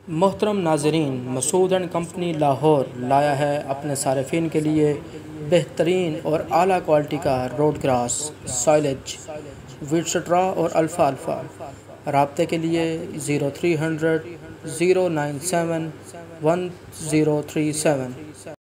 मोहतरम नाज़रीन, Masood and company Lahore लाया है अपने सारिफिन के लिए बेहतरीन और आला क्वालिटी का रोड ग्रास साइलेज वीटस्ट्रा और अल्फ़ा। राब्ते के लिए 0300 097 1037।